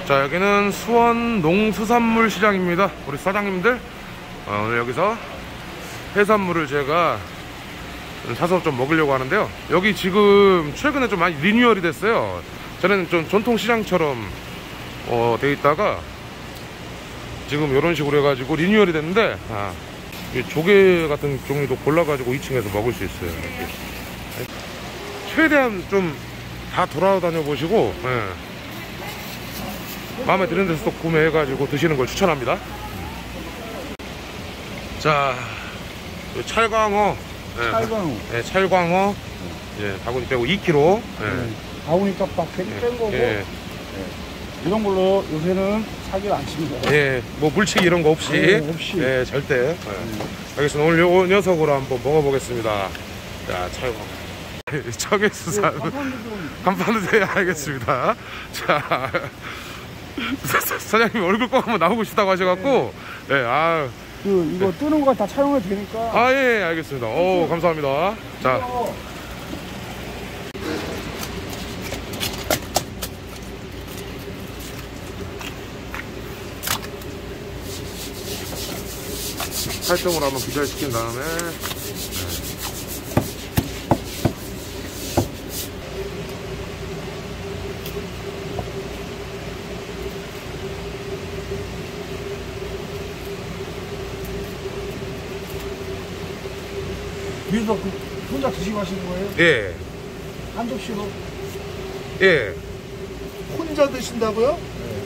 자, 여기는 수원 농수산물 시장입니다. 우리 사장님들 오늘 여기서 해산물을 제가 사서 좀 먹으려고 하는데요. 여기 지금 최근에 좀 많이 리뉴얼이 됐어요. 전에는 좀 전통 시장처럼 돼 있다가 지금 이런 식으로 해가지고 리뉴얼이 됐는데, 조개 같은 종류도 골라가지고 2층에서 먹을 수 있어요. 이렇게. 최대한 좀 다 돌아다녀 보시고, 마음에 드는 데서 또 구매해가지고 드시는 걸 추천합니다. 자, 찰광어. 찰광어. 네, 찰광어. 바구니 빼고 2kg. 바구니 값 뺀 거고. 이런 걸로 요새는 사기를 안 칩니다. 뭐 물치기 이런 거 없이. 없이. 절대. 알겠습니다. 오늘 요 녀석으로 한번 먹어보겠습니다. 자, 찰광어. 청해수산. 간판도 돼야 알겠습니다. 자. 사장님 얼굴 꼭 한번 나오고 싶다고 하셔갖고, 이거 뜨는 거 다 촬영해도 되니까. 예, 알겠습니다. 오, 감사합니다. 자. 팔등으로 한번 기절시킨 다음에, 위에서 혼자 드시고 하시는 거예요? 예. 한 접시로? 예. 혼자 드신다고요?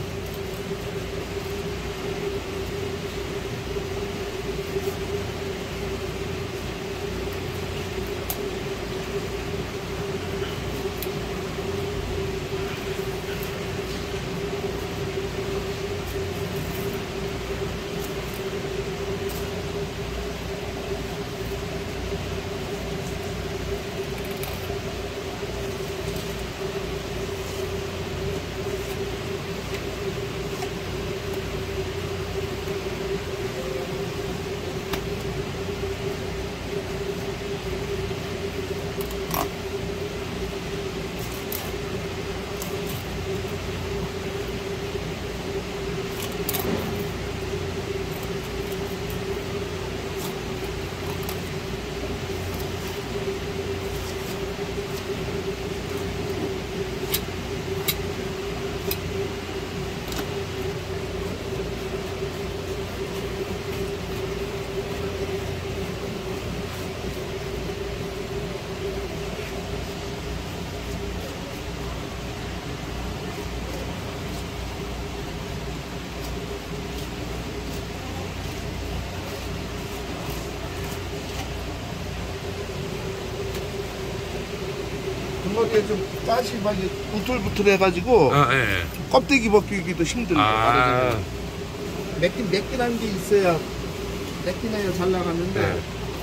그거에 좀 가시 막 우툴부툴해가지고 껍데기 벗기기도 힘들어요. 매끈한 게 있어야 매끈해야 잘 나가는데.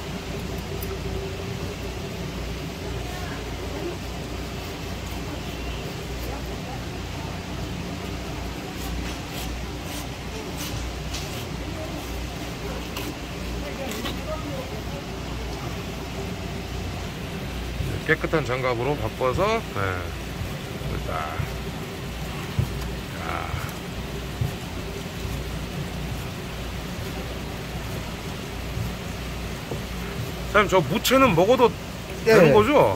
깨끗한 장갑으로 바꿔서, 사장님, 저 무채는 먹어도 되는 거죠?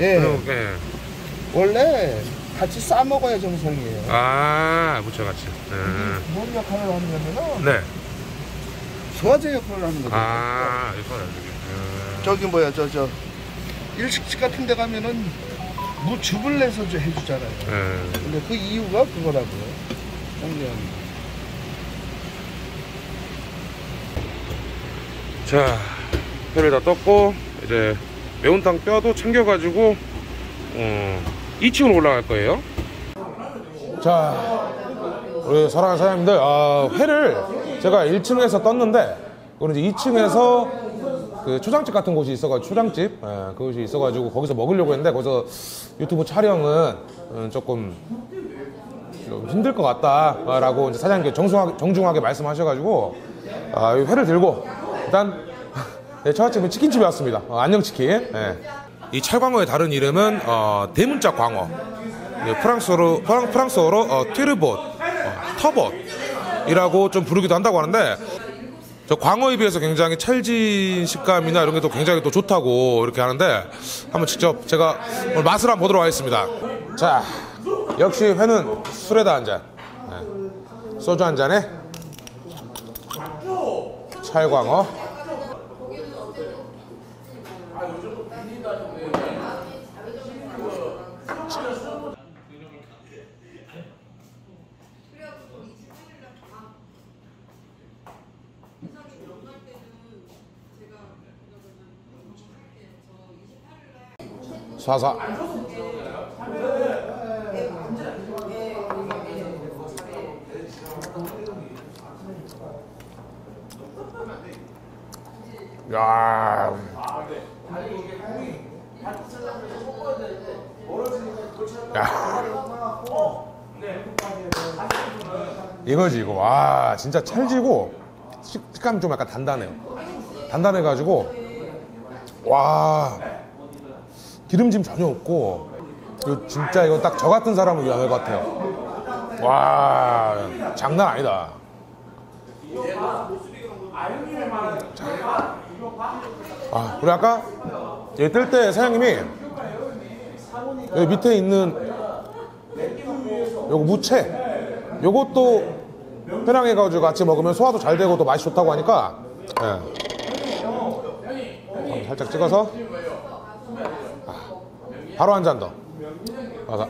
원래 같이 싸 먹어야 정상이에요. 무채같이. 뭔 역할을 하냐면은 소화제 역할을 하는 거죠. 저기 뭐야 저 일식집 같은 데 가면은 무즙을 내서 해주잖아요. 근데 그 이유가 그거라고요. 자, 회를 다 떴고 이제 매운탕 뼈도 챙겨가지고 2층으로 올라갈 거예요. 자, 우리 사랑하는 사장님들, 회를 제가 1층에서 떴는데 오늘 이제 2층에서 그 초장집 같은 곳이 있어가지고, 초장집 그곳이 있어가지고 거기서 먹으려고 했는데, 거기서 유튜브 촬영은 조금 좀 힘들 것 같다라고 이제 사장님께 정중하게 말씀하셔가지고 이 회를 들고 일단 처갓집은 치킨집에 왔습니다. 안녕치킨. 이 찰광어의 다른 이름은 대문자 광어, 프랑스어로 튀르봇, 터벅이라고 좀 부르기도 한다고 하는데, 저 광어에 비해서 굉장히 찰진 식감이나 이런 게 또 굉장히 또 좋다고 이렇게 하는데, 한번 직접 제가 오늘 맛을 한번 보도록 하겠습니다. 자, 역시 회는 술에다 한 잔, 소주 한 잔에 찰광어. 사사. 야. 야. 이거지 이거. 와 진짜 찰지고 식감이 좀 약간 단단해요. 단단해가지고 와 기름짐 전혀 없고 이거 진짜 이거 딱 저 같은 사람을 위한 것 같아요. 와 장난 아니다. 아 그리고 아까 여기 뜰 때 사장님이 여기 밑에 있는 요거 무채 요것도 회랑해가지고 같이 먹으면 소화도 잘 되고 또 맛이 좋다고 하니까 살짝 찍어서 바로 한 잔 더. 맞아.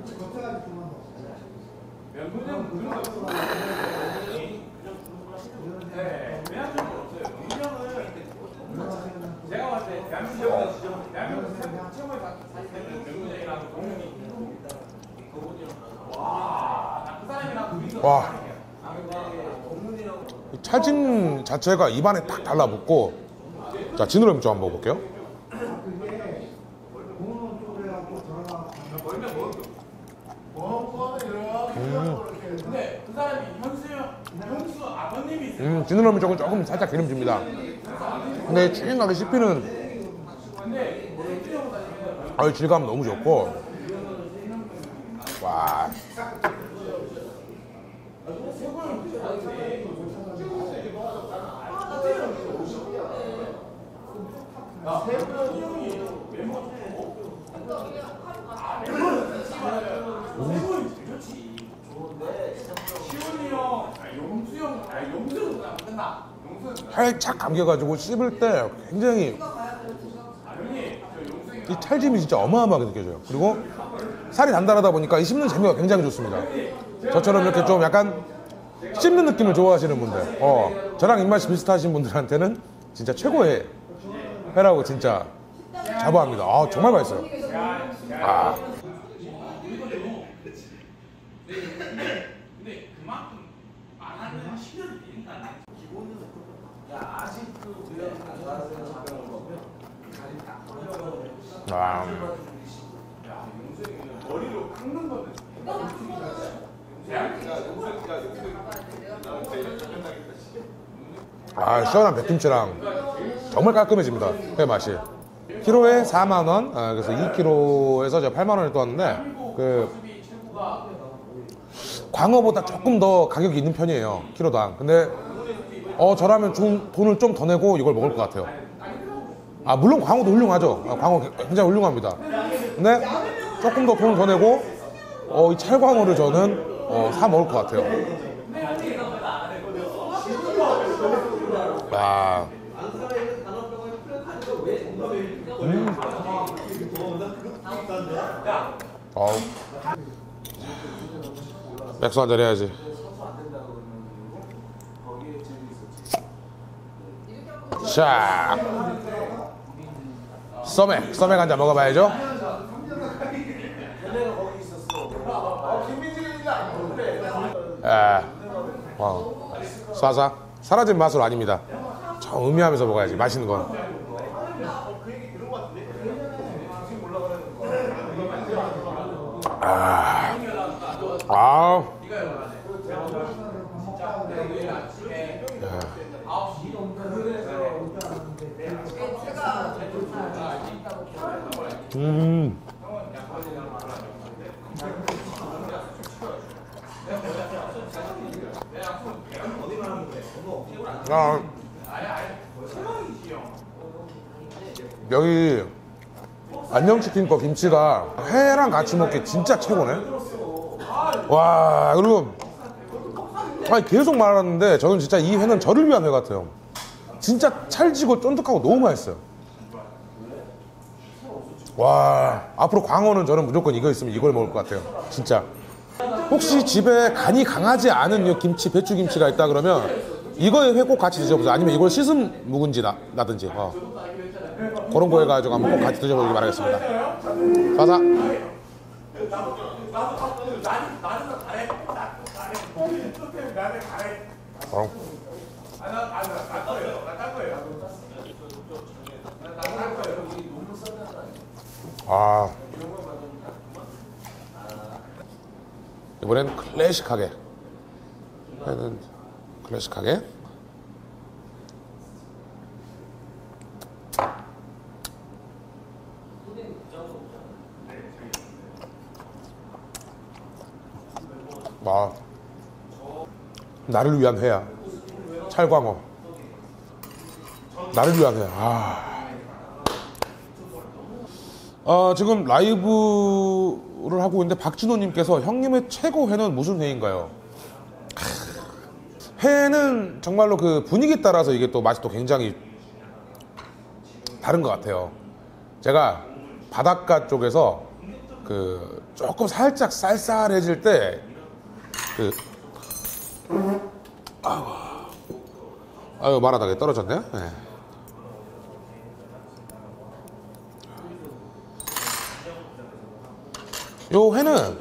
와. 이 찰짐 자체가 입안에 딱 달라붙고. 자, 지느러미 좀 한번 먹어볼게요. 지느러미 쪽은 조금 살짝 기름집니다. 근데 chuy하게 씹히는 질감 너무 좋고. 와. 살짝 감겨가지고 씹을 때 굉장히 이 찰짐이 진짜 어마어마하게 느껴져요. 그리고 살이 단단하다 보니까 이 씹는 재미가 굉장히 좋습니다. 저처럼 이렇게 좀 약간 씹는 느낌을 좋아하시는 분들, 저랑 입맛이 비슷하신 분들한테는 진짜 최고의 회라고 진짜 자부합니다. 아 정말 맛있어요. 아. 시원한 백김치랑 정말 깔끔해집니다. 회 맛이. 키로에 4만원, 그래서 2kg에서 제가 8만원을 떠왔는데, 광어보다 조금 더 가격이 있는 편이에요. 키로당. 근데, 저라면 돈을 좀 더 내고 이걸 먹을 것 같아요. 물론 광어도 훌륭하죠. 광어 굉장히 훌륭합니다. 근데 조금 더 돈을 더 내고 이 찰광어를 저는 사 먹을 것 같아요. 맥주 한잔 해야지. 자, 써맥 한 잔 먹어봐야죠. 쏴쏴 사라진 맛은 아닙니다. 좀 음미하면서 먹어야지. 맛있는 건. 아, 여기 안녕치킨 거 김치가 회랑 같이 먹기 진짜 최고네. 와, 그리고 아니 계속 말하는데 저는 진짜 이 회는 저를 위한 회 같아요. 진짜 찰지고 쫀득하고 너무 맛있어요. 와, 앞으로 광어는 저는 무조건 이거 있으면 이걸 먹을 것 같아요. 진짜. 혹시 집에 간이 강하지 않은 이 김치, 배추김치가 있다 그러면 이거에 회 꼭 같이 드셔보세요. 아니면 이걸 씻은 묵은지 나든지 그런 거 해가지고 한번 꼭 같이 드셔보기 바라겠습니다. 사사. 아, 이번엔 클래식하게 회는 클래식하게. 아, 나를 위한 회야. 찰광어. 나를 위한 회. 지금 라이브를 하고 있는데 박진호님께서 형님의 최고 회는 무슨 회인가요? 회는 정말로 그 분위기에 따라서 이게 또 맛이 또 굉장히 다른 것 같아요. 제가 바닷가 쪽에서 그 조금 살짝 쌀쌀해질 때 아유 말하다가 떨어졌네요. 네. 요 회는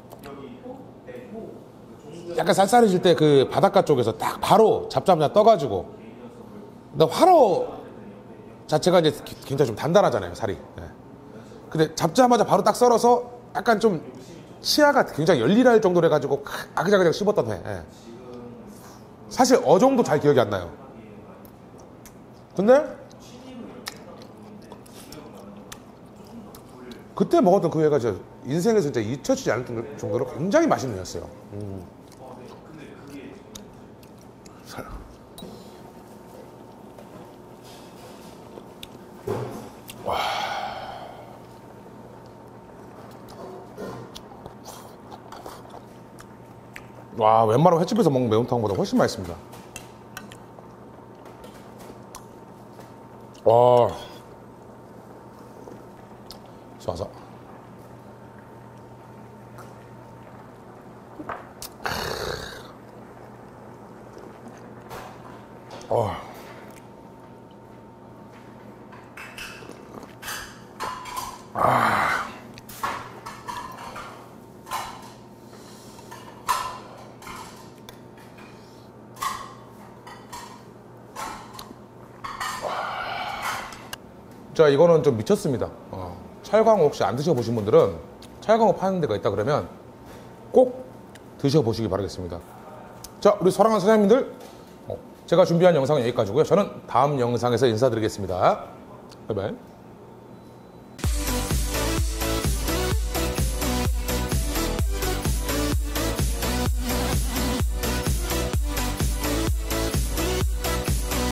약간 쌀쌀해질 때 그 바닷가 쪽에서 딱 바로 잡자마자 떠가지고, 근데 화로 자체가 이제 굉장히 좀 단단하잖아요, 살이. 네. 근데 잡자마자 바로 딱 썰어서 약간 좀 치아가 굉장히 열일할 정도로 해가지고 아그작아작 씹었던 회. 네. 사실 정도 잘 기억이 안 나요. 근데 그때 먹었던 그 회가 진짜 인생에서 진짜 잊혀지지 않을 정도로 굉장히 맛있는 회였어요. 와, 웬만하면 횟집에서 먹는 매운탕보다 훨씬 맛있습니다. 와, 쏴서. 자, 이거는 좀 미쳤습니다. 찰광어 혹시 안 드셔보신 분들은 찰광어 파는 데가 있다 그러면 꼭 드셔보시기 바라겠습니다. 자, 우리 사랑하는 사장님들, 제가 준비한 영상은 여기까지고요. 저는 다음 영상에서 인사드리겠습니다. 바이바이.